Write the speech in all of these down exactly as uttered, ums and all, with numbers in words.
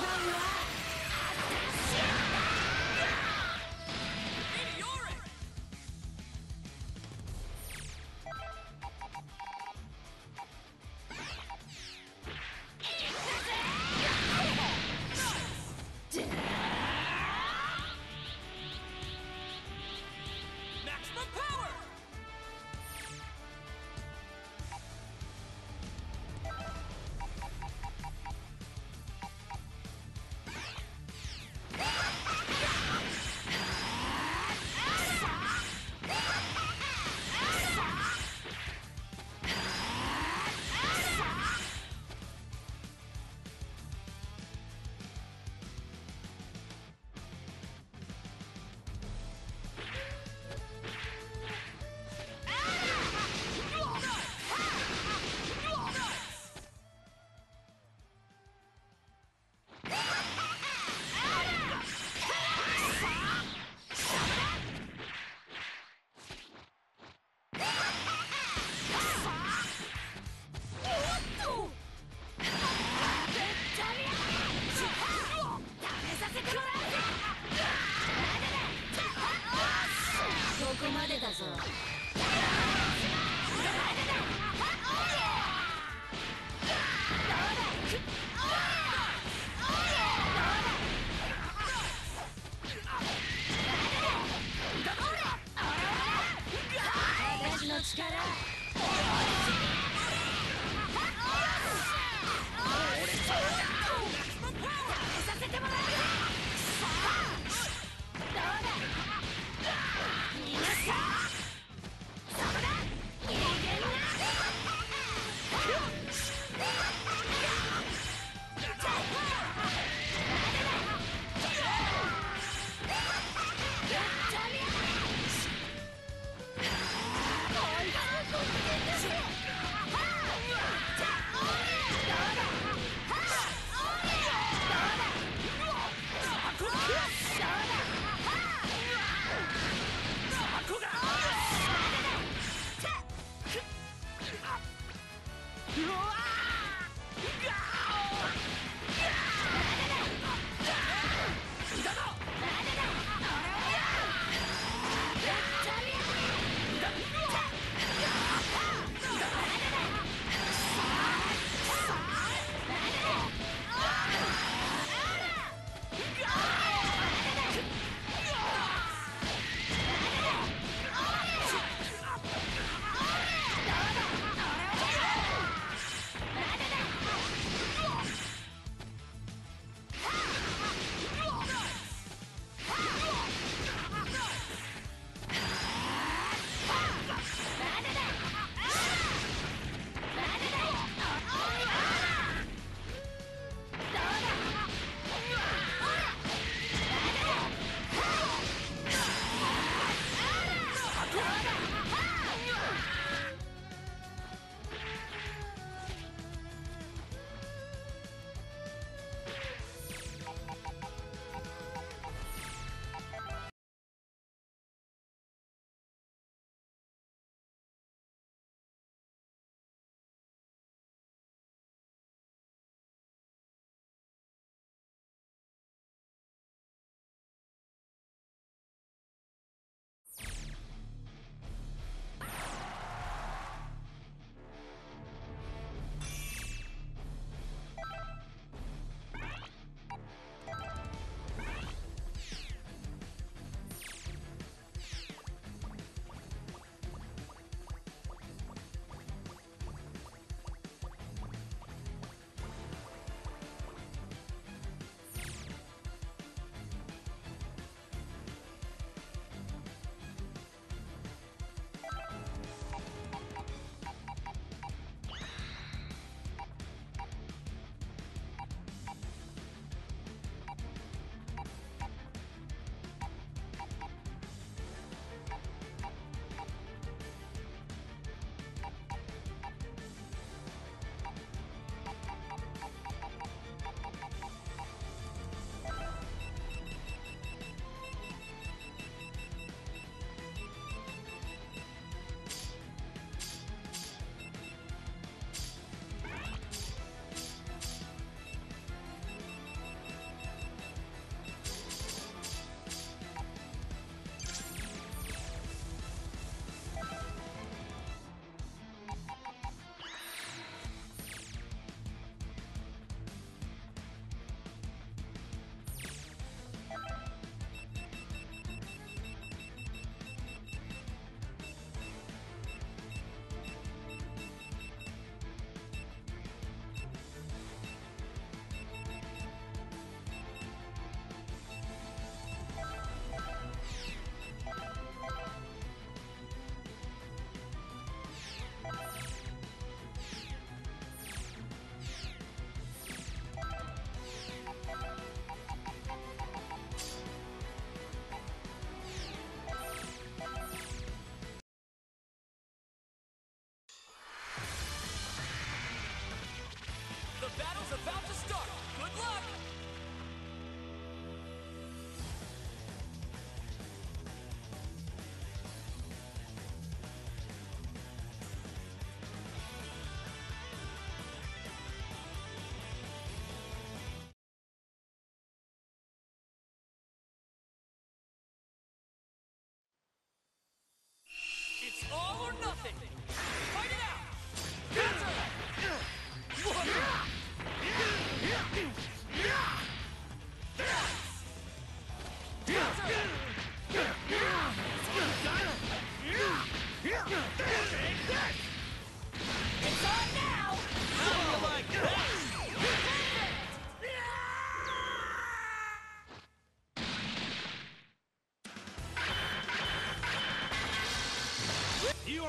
Maximum power!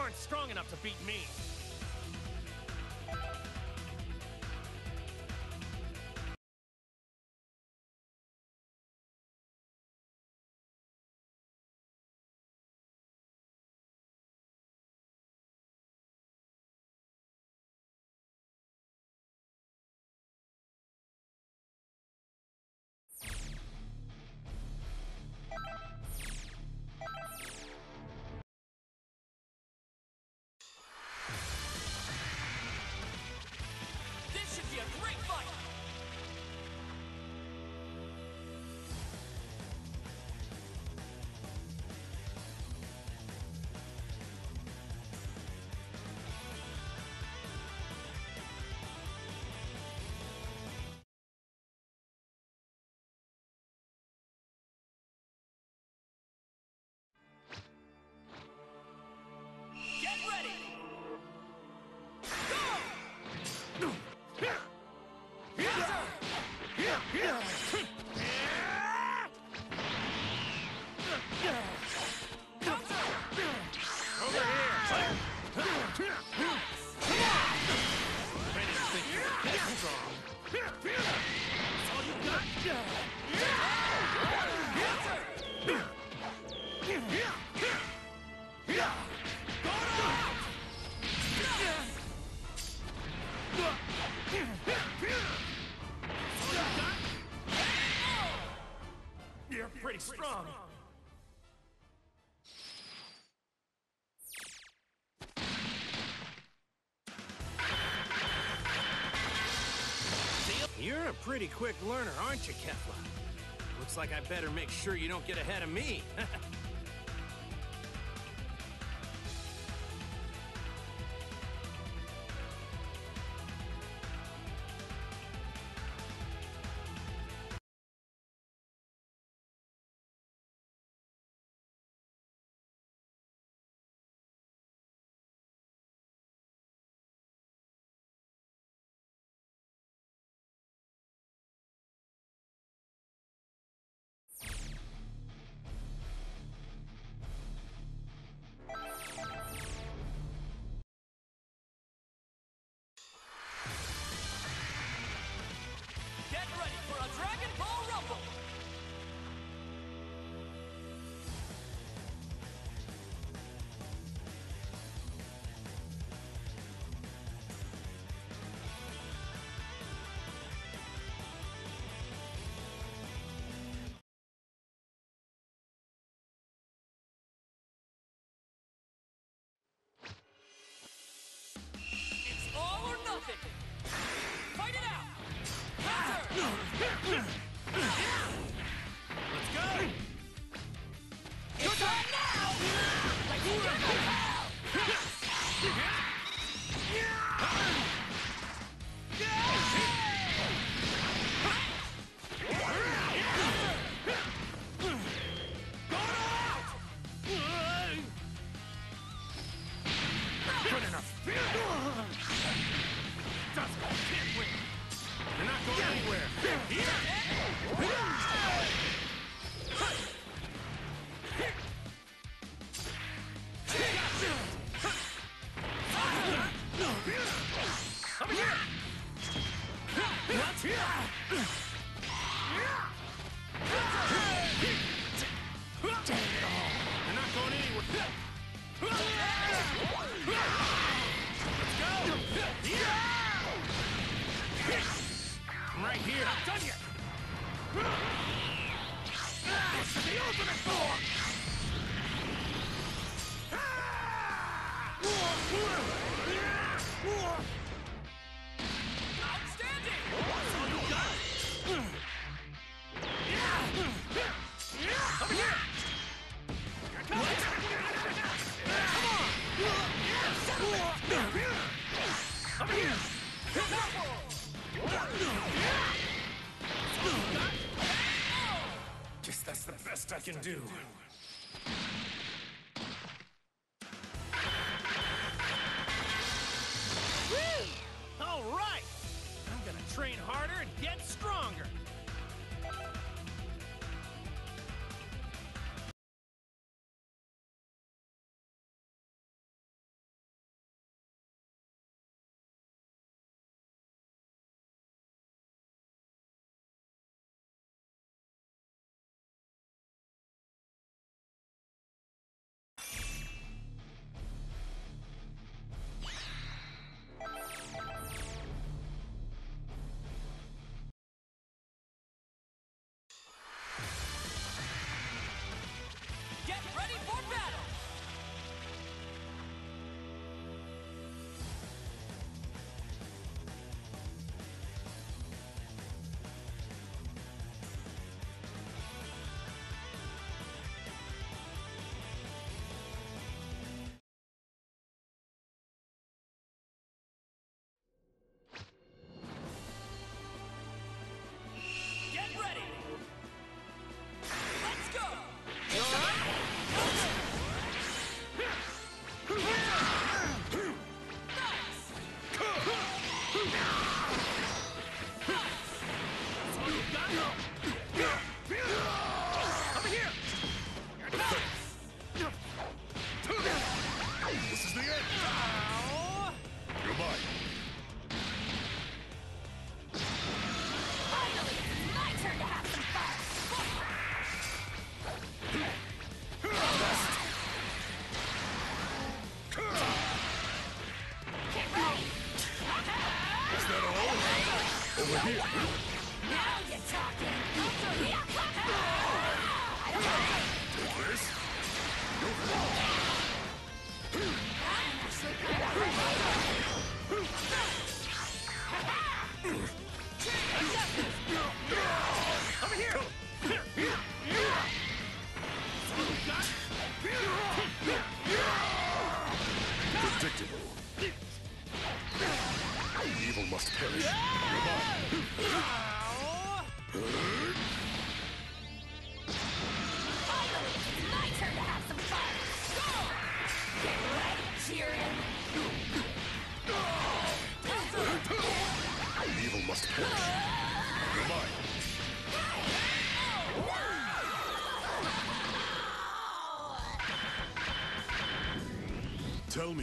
aren't strong enough to beat me. This should be a great fight! Get ready! Go! Over here! I didn't think you were that strong. That's all you got? You're pretty strong. You're a pretty quick learner, aren't you, Kefla? Looks like I better make sure you don't get ahead of me. Get ready for a Dragon Ball Rumble! It's all or nothing! Fight it out! Let's go! Your time now! Like you Good enough. Doesn't can't win. You're not going anywhere. Over here. What? Dang it all. You're not going anywhere. Let's go. I'm right here. Not done yet. This is the ultimate form. Outstanding! That's all you got? Over here! Here it comes! Come on! Over here! Guess that's the best I can do. All right! I'm gonna train harder and get stronger.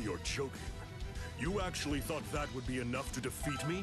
You're joking. You actually thought that would be enough to defeat me?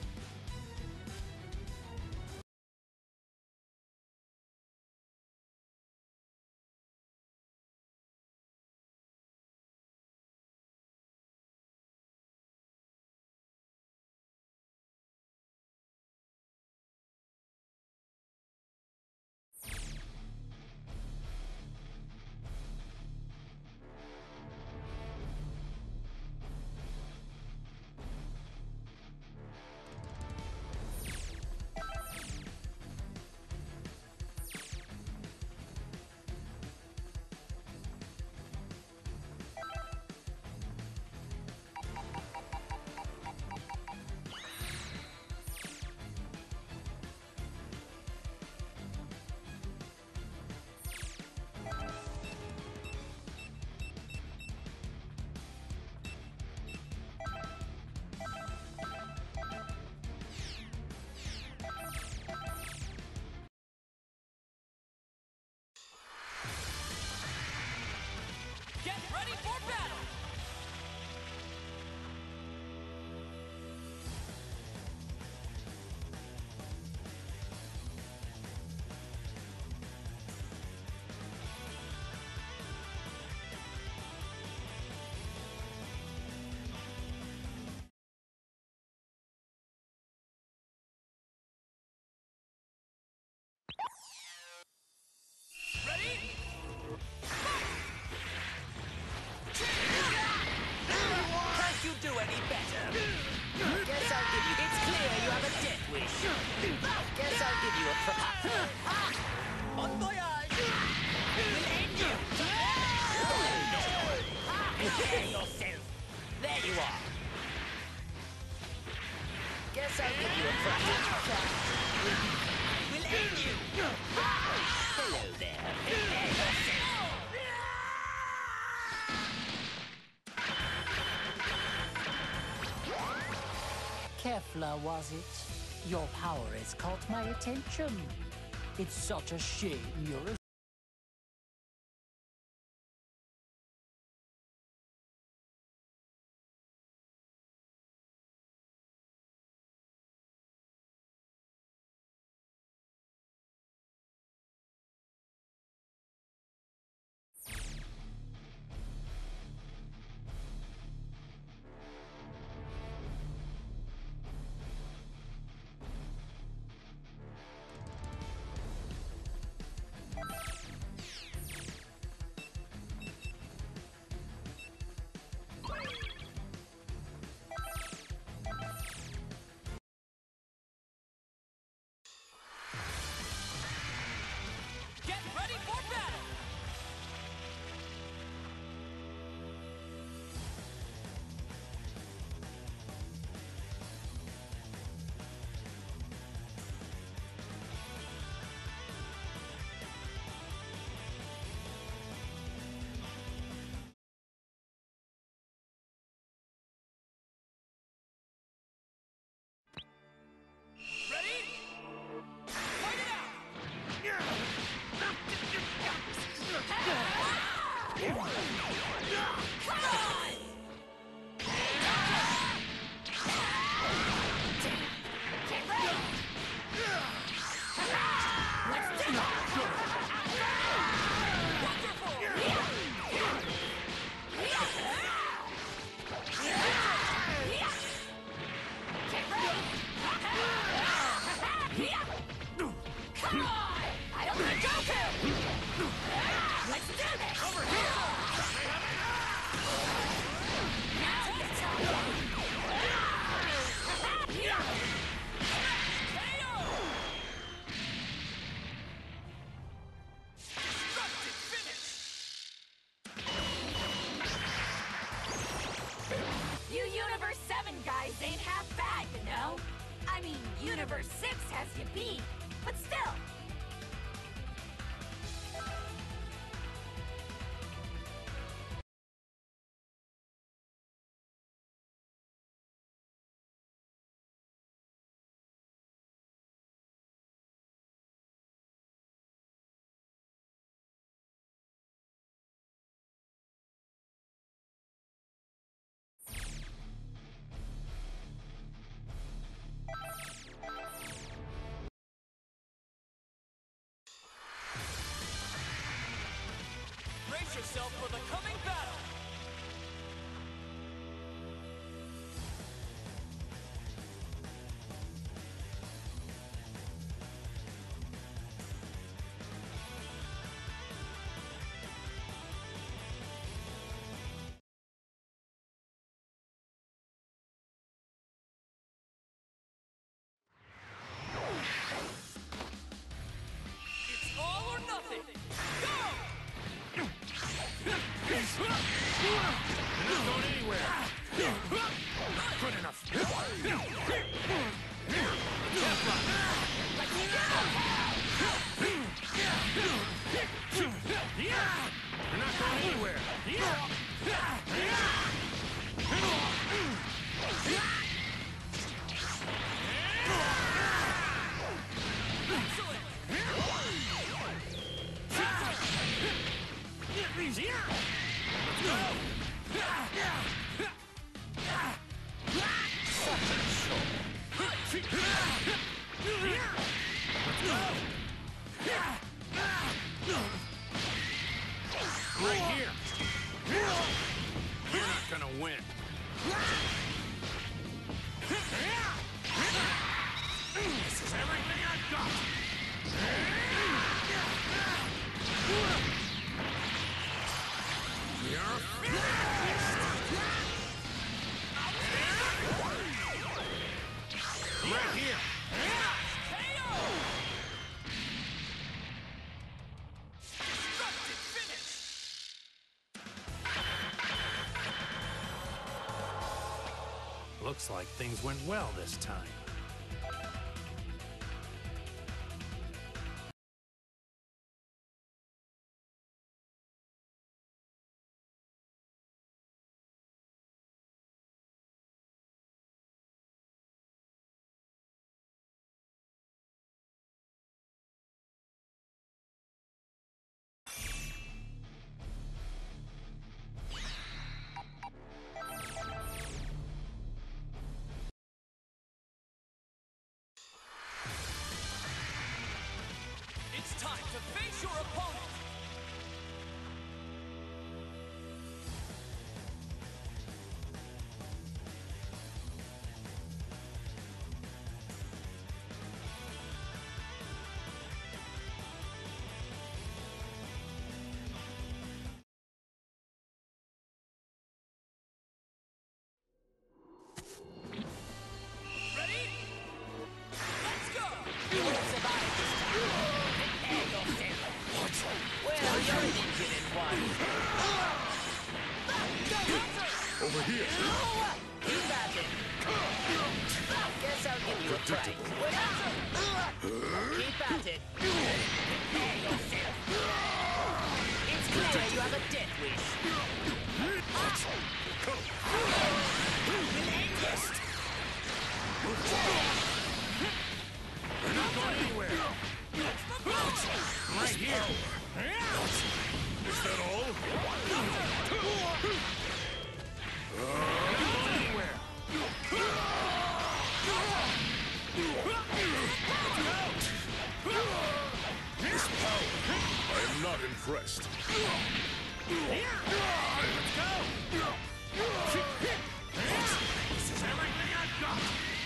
Get ready for battle! Ready? Can't you do any better? Guess I'll give you... It's clear you have a death wish. Guess I'll give you a... Bon voyage! We'll end you! Prepare yourself! There you are! Guess I'll give you a prize. We'll end you! Hello there. Prepare yourself! Kefla, was it? Your power has caught my attention. It's such a shame you're a Get ready for battle! Ready? Fight it out! Come on! Get ready! Let's do it! Wonderful! Get ready! Come on! I don't want to go to! Let's do this! Over here! Now it's time! K O! Destructive finish! You Universe seven guys ain't half bad, you know? I mean, Universe six has you beat, but still, something! Go! You're not going anywhere! Good enough! You're not going anywhere! Right here. You're not gonna win. This is everything I've got. You're finished. Right here. K O. Destructive finish. Looks like things went well this time. It's time to face your opponent! Ready? Let's go! You will survive this time. Prepare yourself. Well, you're an engine in one. Over here. Keep at it. Guess I'll give you a break. Keep at it. Prepare yourself. It's clear you have a death wish. Relentless. You're not going anywhere! Right here! Is that all? You're not going anywhere! This power. I am not impressed. Here! Let's go! This is everything I've got!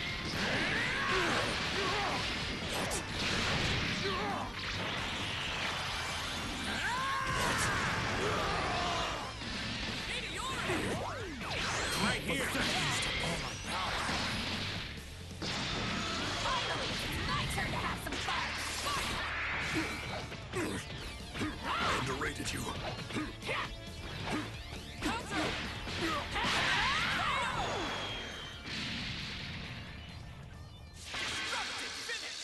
Right here! Finally, it's my turn to have some fun! I underrated you. Counter! Destructive finish!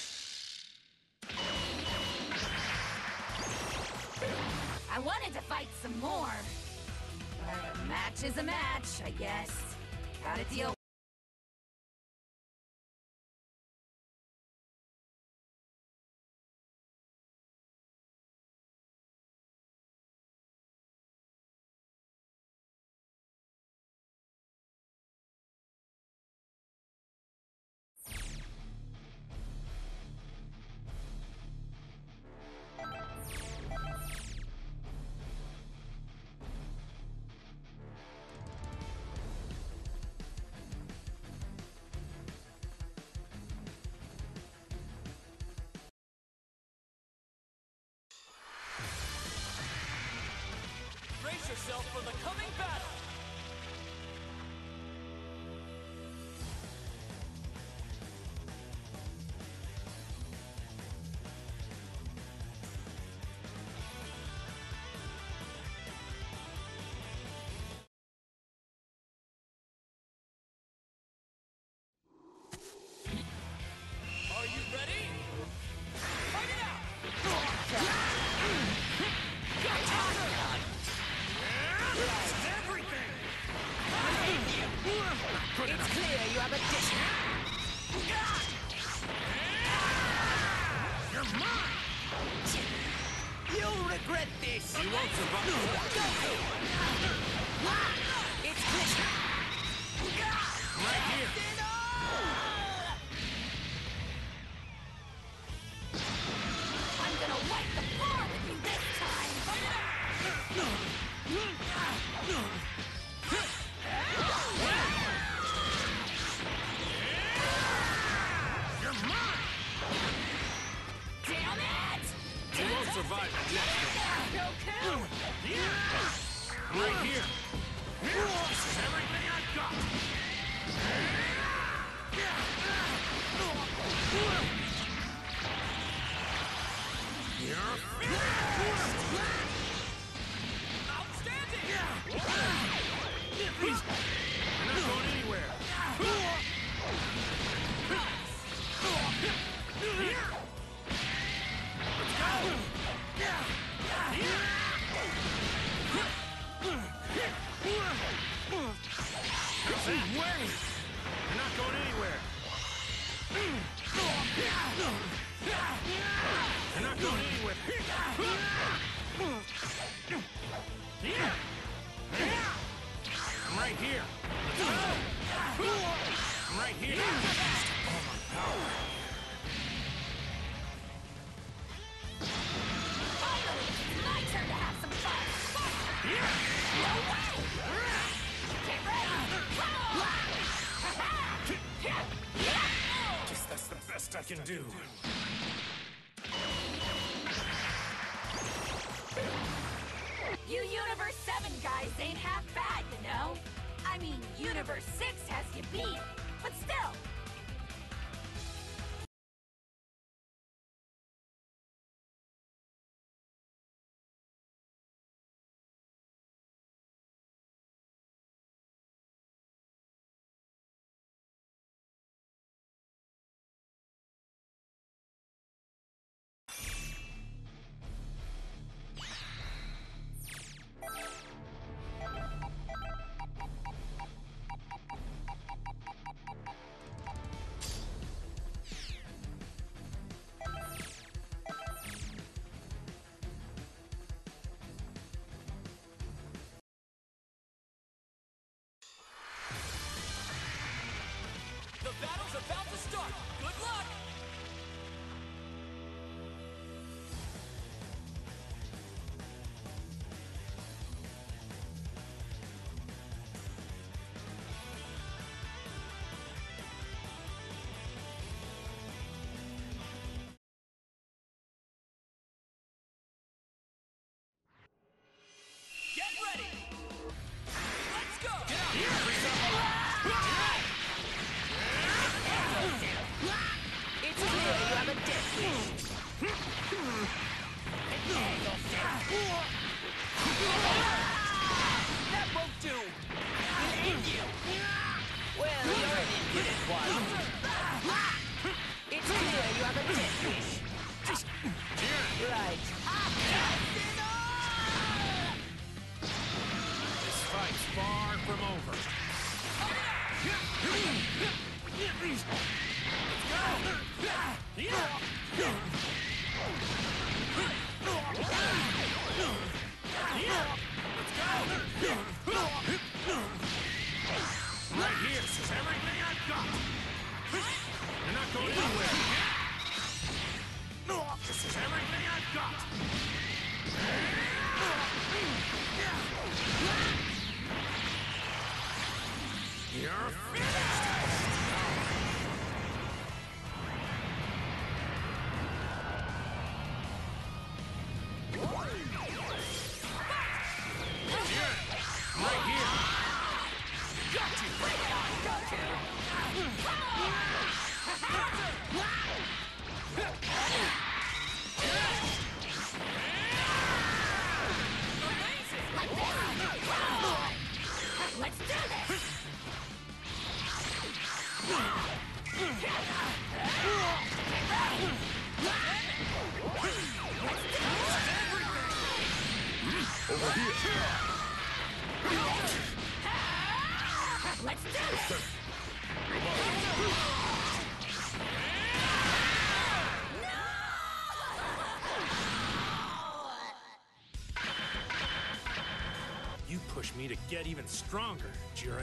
I wanted to fight some more. But a match is a match, I guess. Gotta deal. You'll regret this! You won't survive. Goku! It's clear! Right here. I'm gonna wipe the floor with you this time! You're mine. Damn it! You won't survive the next Goku! one. Right here. This is everything I've got. You're Outstanding! You're not going anywhere. Let's go. How's that? Way. You're not going anywhere. You're not going anywhere. I'm right here. Let's go. I'm right here. All my power. Finally, it's my turn to have some fun! No way! Get ready! Guess that's the best I can do. You Universe seven guys ain't half bad, you know? I mean, Universe six has you beat, but still! The battle's about to start! Good luck! Get ready! Let's go! Get out here! It's clear you have a death wish. That won't do. We'll end you. Well, you're an impudent one. It's clear you have a death wish. Right. This fight's far from over. Right here, this is everything I've got. You're not going anywhere. This is everything I've got. You're finished. Right here. Got you. Bring it on, Goku! Let's do this! Over here. Let's do this! You push me to get even stronger, Jiren.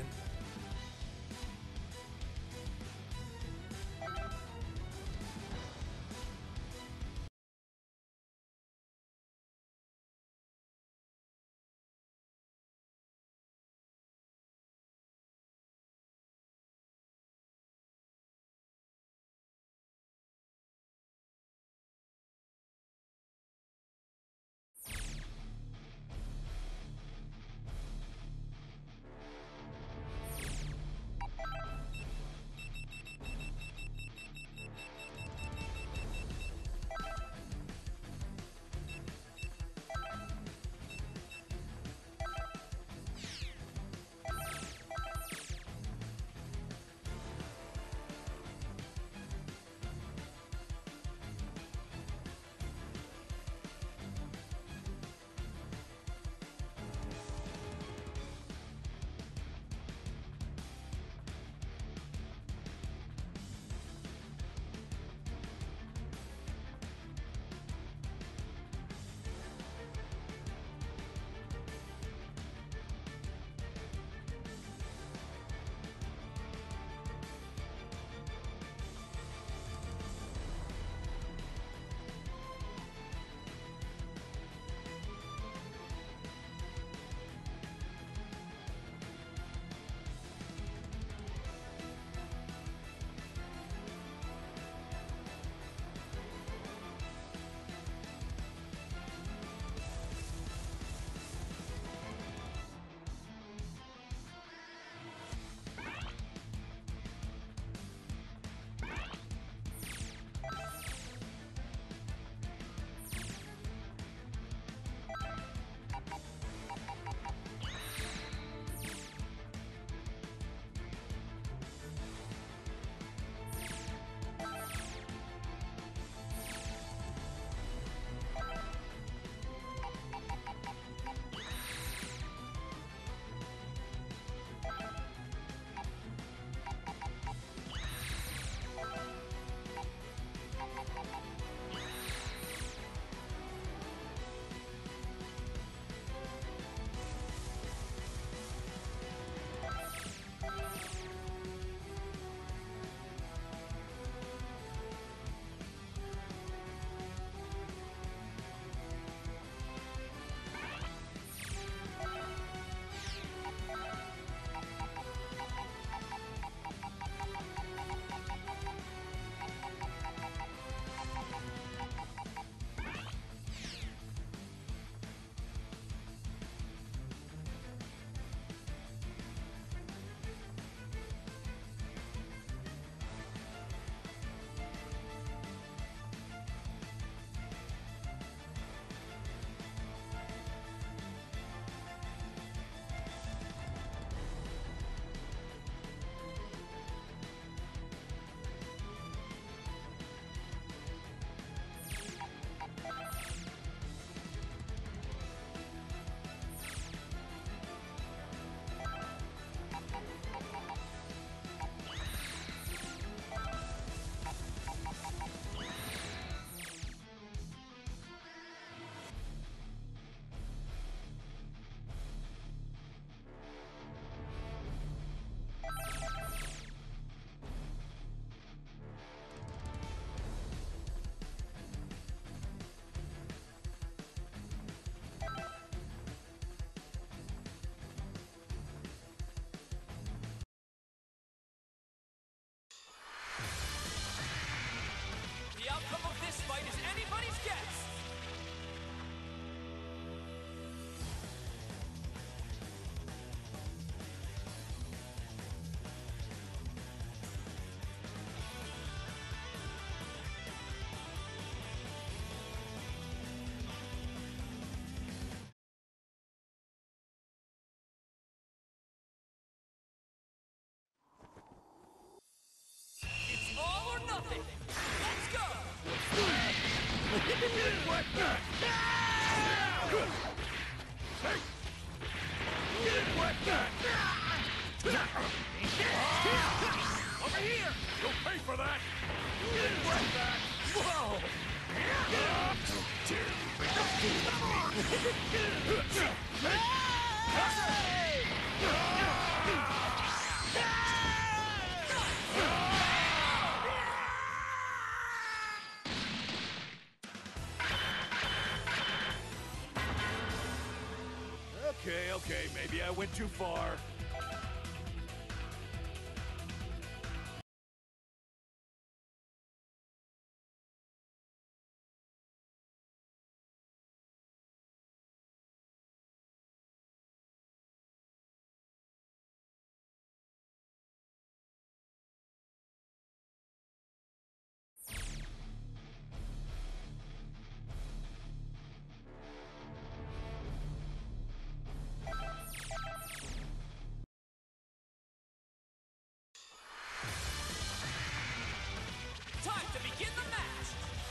Over here! You'll pay for that! Whoa! How dare you! Okay, okay, maybe I went too far. Time to begin the match!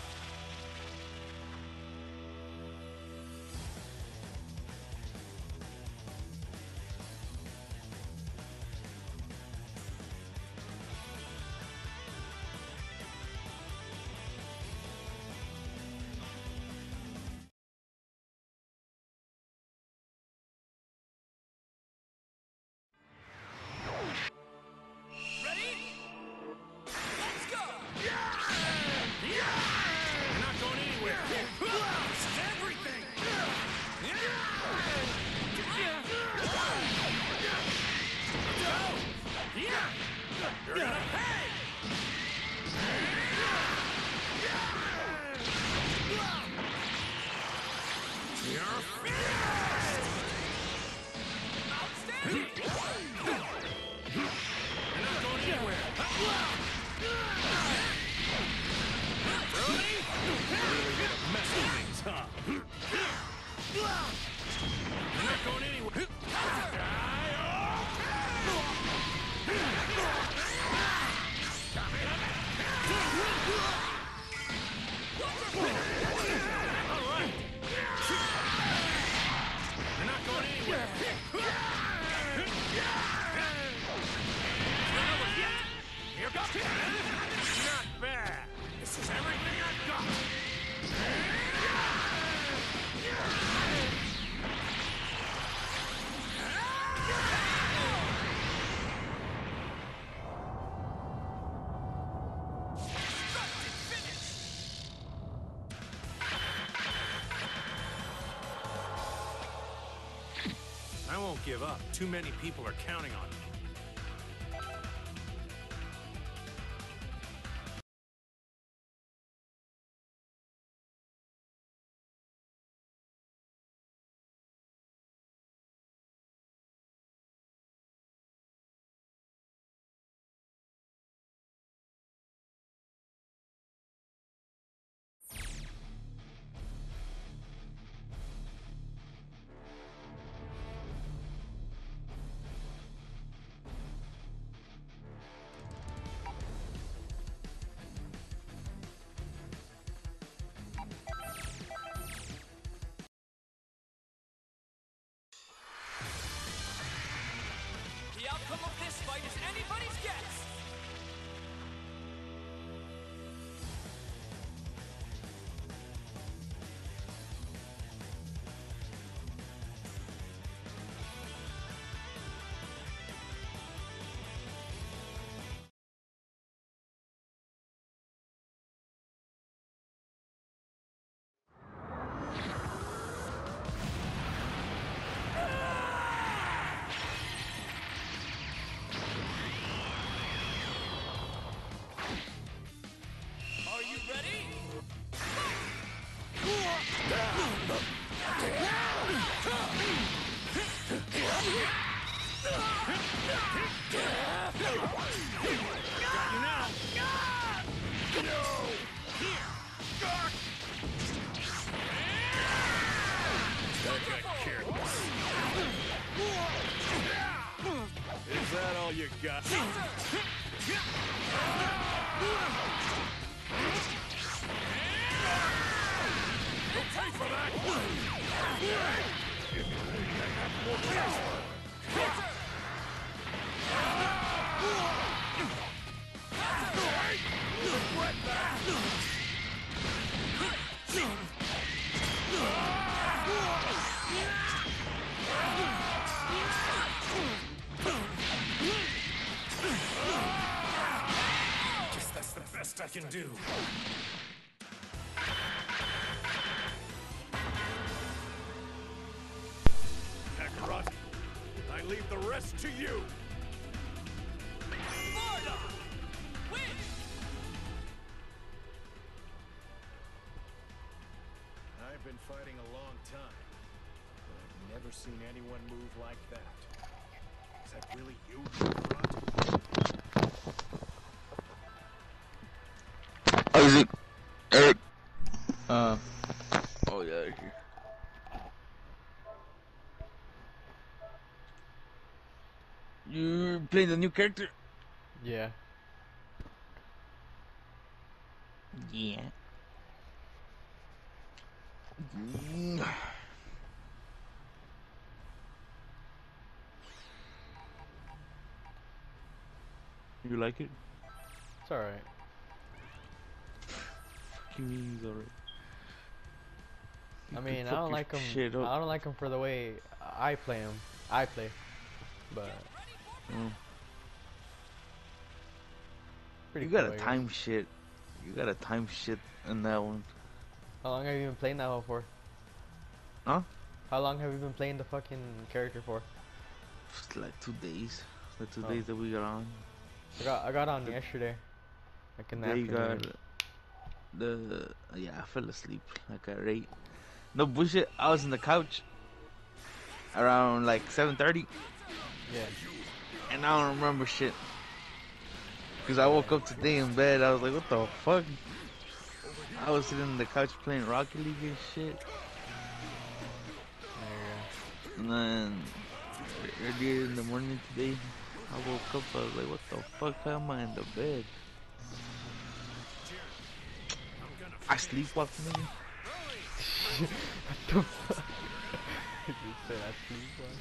Ready? Let's go! You're not going anywhere. This is everything. You're gonna pay. You're finished. Outstanding! You're not going anywhere. Brody? Really gonna mess with things, huh? You're not going anywhere. All right. You're not going anywhere. Here goes. Not bad. This is everything I've got. I won't give up. Too many people are counting on me. The outcome of this fight is anybody's guess! Are you ready? Got you now. No. Here. That got careless. Is that all you got? You'll pay for that! More power! Regret that! Guess that's the best I can do. Kakarot leave the rest to you. Bardock! Win! I've been fighting a long time, but I've never seen anyone move like that. Is that really you, Rod? Isaac, Eric. Uh, Oh yeah, right here. You're playing the new character? yeah. Yeah. Mm. You like it? It's alright. Fucking me, he's alright. I You mean, can I fuck don't your like him. shit up. I don't like him for the way I play him. I play, but Mm. pretty You cool, gotta I guess. time shit. You gotta time shit in that one. How long have you been playing that one for? Huh? How long have you been playing the fucking character for? It's like two days. The two Oh. days that we got on. I got I got on yesterday, like in the They afternoon. got the yeah. I fell asleep like at eight. No bullshit. I was in the couch around like seven thirty, Yeah. and I don't remember shit. Cause I woke up today in bed. I was like, what the fuck? I was sitting on the couch playing Rocket League and shit. There And then earlier in the morning today, I woke up. I was like, what the fuck? How am I in the bed? I sleepwalked, nigga. you go. What the fuck? You said I sleep on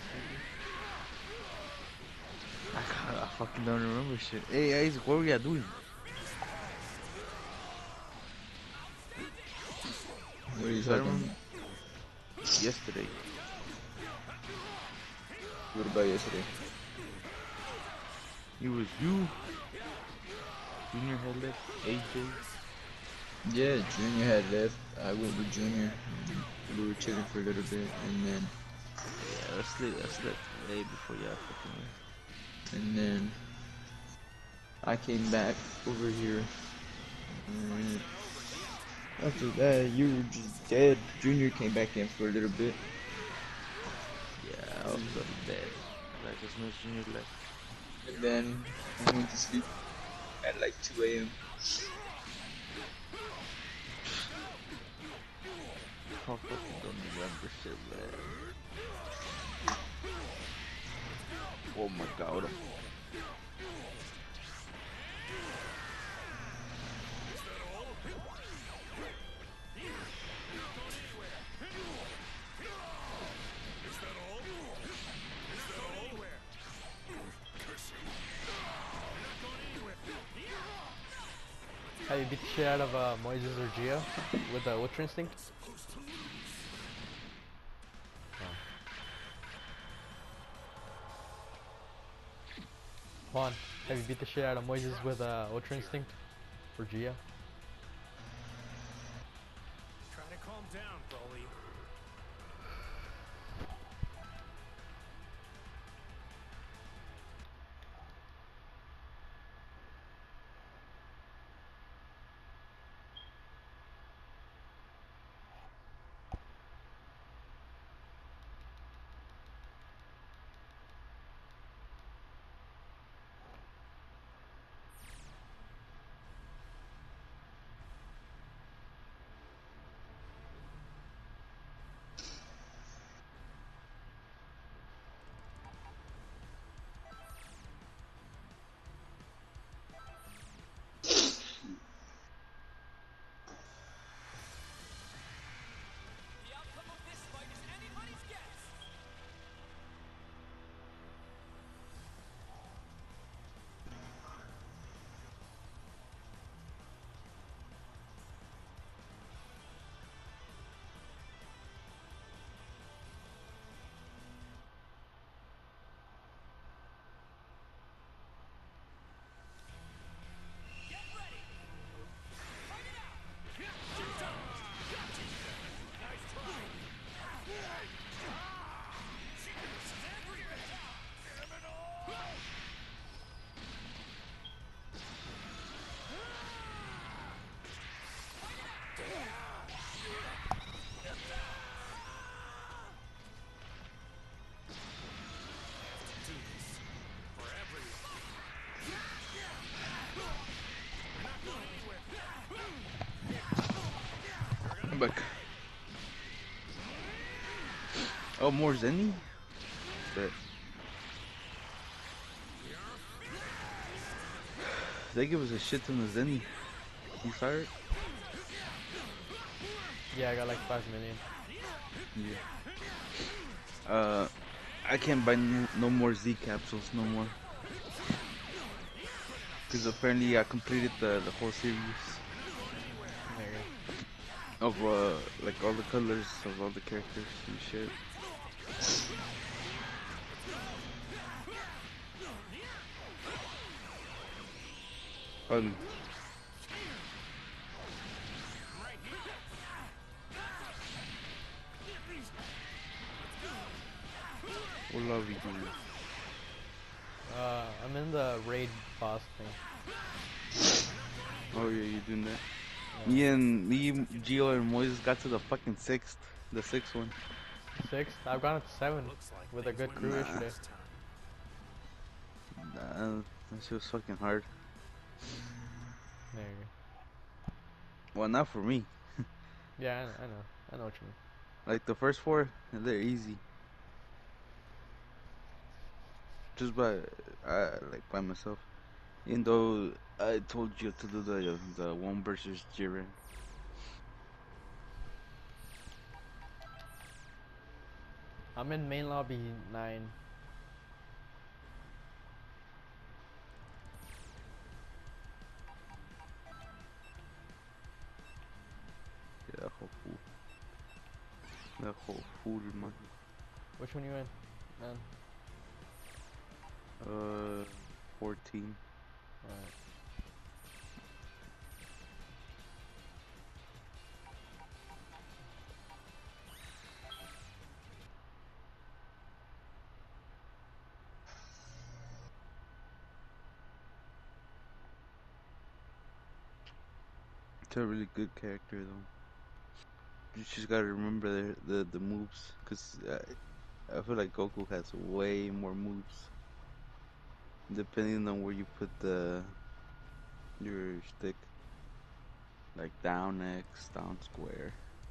I, ca- I fucking don't remember shit. Hey, Isaac, what were y'all doing? What are you I talking remember about? yesterday. What about yesterday? It was you, Junior had left, A J. Yeah, Junior had left. I went with Junior. We were chilling for a little bit, and then Yeah, I slept, I slept way before y'all fucking left. and then I came back over here. And after that, you were just dead. Junior came back in for a little bit. Yeah, I was already dead. Like, as soon as Junior left. And then I went to sleep at like two A M I fucking don't remember shit, man. Oh my god. Have you beat the shit out of uh, Moises or Gio with uh, Ultra Instinct? Juan, have you beat the shit out of Moises with uh, Ultra Instinct or Gio? Try to calm down, Broly. back. Oh, more Zenny? But they give us a shit ton of Zenny. You saw it? Yeah, I got like five million. Yeah. Uh, I can't buy no, no more Z capsules no more. Because apparently I completed the, the whole series There you go. of uh, like all the colors of all the characters and shit. Fun. What love you doing? Uh, I'm in the raid boss thing. Oh yeah, you doing that? Yeah. Me and me, Gio and Moises got to the fucking sixth, the sixth one. Sixth? I've gone to seven like with a good crew nah. yesterday. Nah, that shit was fucking hard. There you go. Well, not for me. Yeah, I, I know. I know what you mean. Like the first four, they're easy. Just by, uh, like by myself. Even though I told you to do the the one versus Jiren. I'm in main lobby nine. Yeah, that whole fool. That whole fool, man. Which one you in, man? Uh, fourteen. Alright. It's a really good character though. You just gotta remember the the, the moves, cause I, I feel like Goku has way more moves. Depending on where you put the your stick, like down X, down square,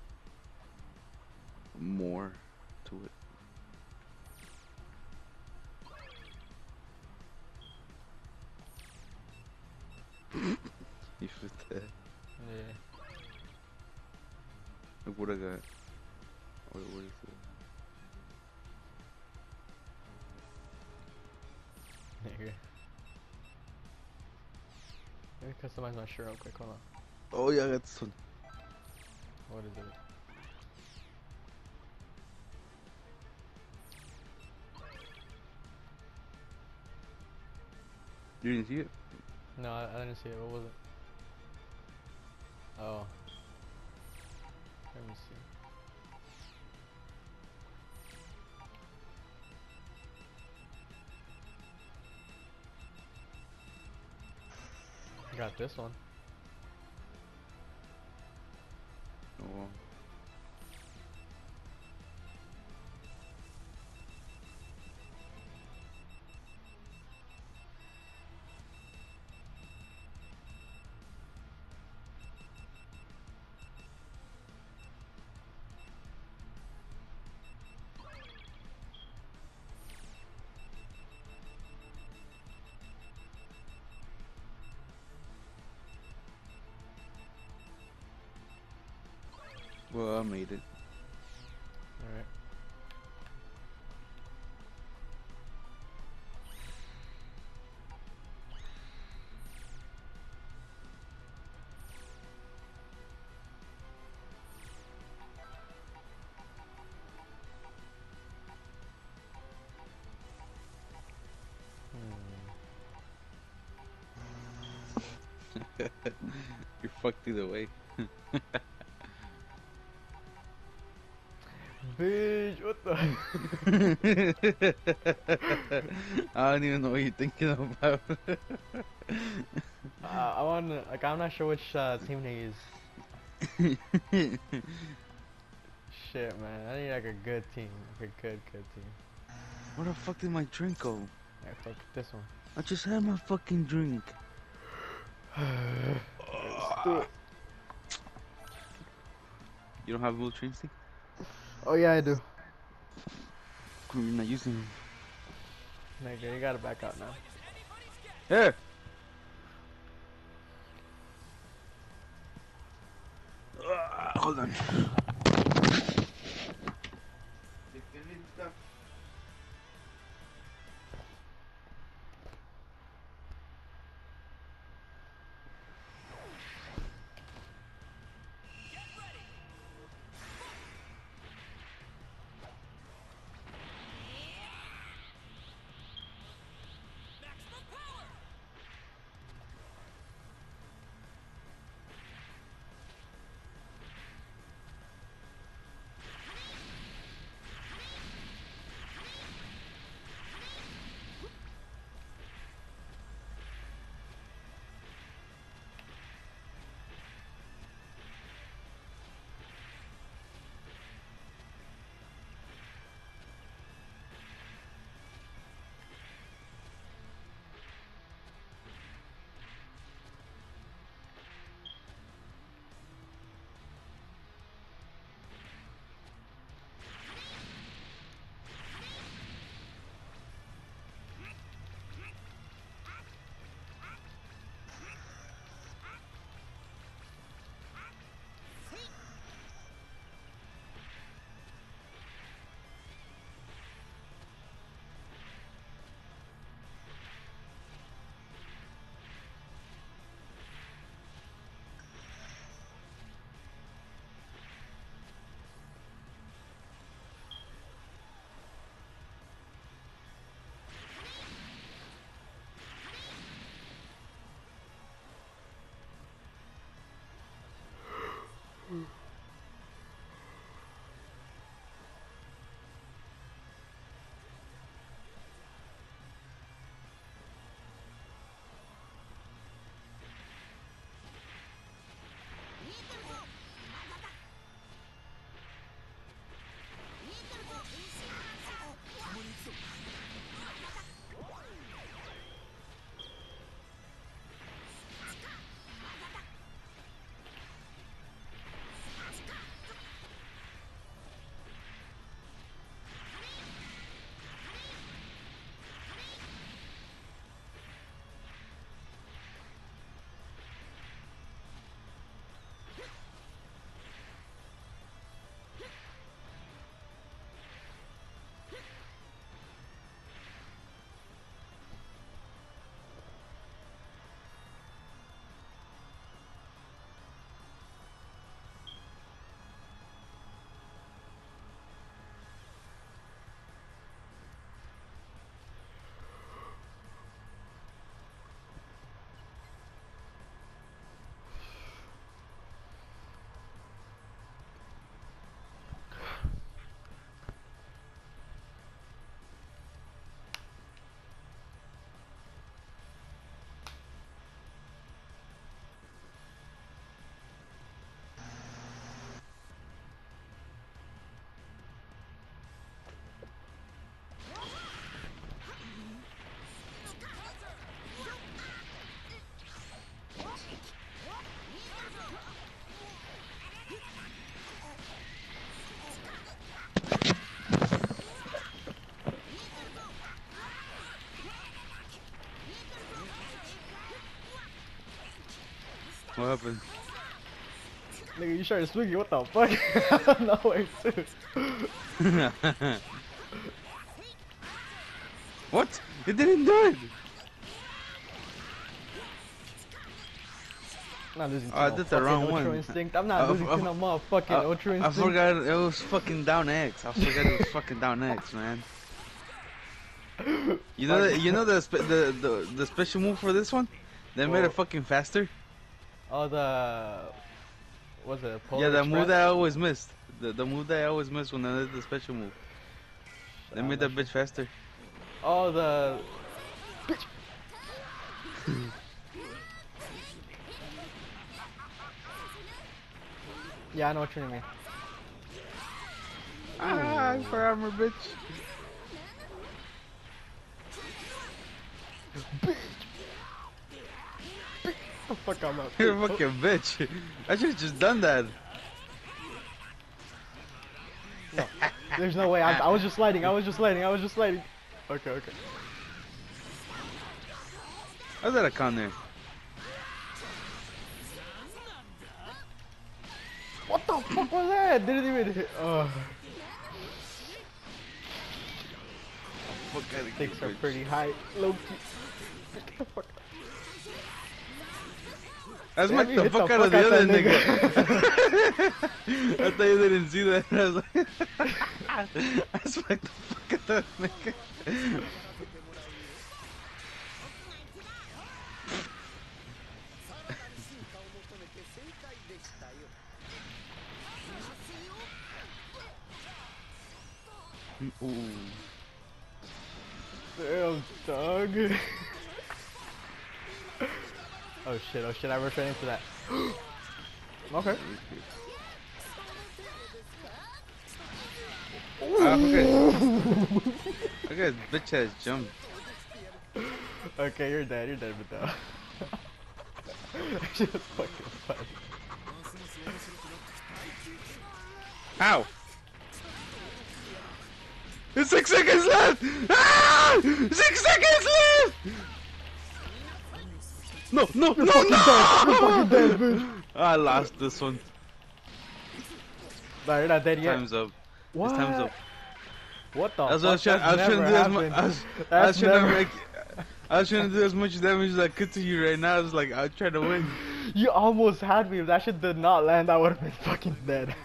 more to it. You put that. Yeah. Look what I got. Wait, what is it? There you go. Let me customize my shirt real quick, hold on. Oh yeah, I got this one. What is it? You didn't see it? No, I, I didn't see it. What was it? Oh. Let me see. Got this one. Oh well. Well, I made it. Alright. You're fucked either way. Bitch, what the? I don't even know what you're thinking about. uh, I want to, like, I'm not sure which uh, team to use. Shit, man. I need like a good team. Like a good, good team. Where the fuck did my drink go? Alright, fuck this one. I just had my fucking drink. Let's do it. You don't have Ultra Instinct? Oh yeah, I do. Come, you're not using it. Nigga, you gotta back out now. Here! Uh, hold on. What happened? Nigga, you started swinging, what the fuck? I don't know where to. What? It didn't do it! I'm not losing to Oh, I no did the fucking wrong Ultra one. Instinct. I'm not Uh, losing uh, to no motherfucking uh, Ultra I Instinct. forgot it was fucking down X. I forgot it was fucking down X, man. You know, the, you know the, spe the the the special move for this one? They made Oh. it fucking faster. Oh, the... Was it Polar Yeah, the Express? move that I always missed. The the move that I always missed when I did the special move. They I'm made not that bitch faster. Oh, the... Yeah, I know what you mean. Ah, for armor, bitch. Oh, fuck, I'm not. You're a fucking bitch. I should've just done that. No. There's no way. I, I was just sliding. I was just sliding. I was just sliding. Okay, okay. How's that a con there? What the fuck was that? Didn't even hit. Uh, What kind of stakes are bitch? pretty high. Low key. Get the fuck. I Damn, smacked you the hit fuck the out of fuck the out other that nigga. I thought you didn't see that. I was like, I smacked the fuck out of that nigga. Ooh. Damn, dog. Oh shit, oh shit, I rushed right into that. Okay. Ah, okay. Okay, bitch ass jump. Okay, you're dead, you're dead with that. That shit was fucking funny. Ow! There's six seconds left! Ah! Six seconds left! No, no, no, no! You're fucking dead, bitch. I lost this one. No, you're not dead yet. Time's up. What? It's time's up. What the That's fuck? what I was trying, I was That's trying to never do as much. happened. I was, I was That's trying never- to make. I was trying to do as much damage as I could to you right now. I was like, I was trying to win. You almost had me. If that shit did not land, I would have been fucking dead.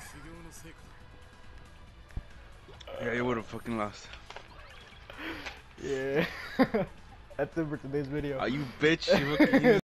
Yeah, you would have fucking lost. Yeah. That's it for today's video. Are you bitch? You fucking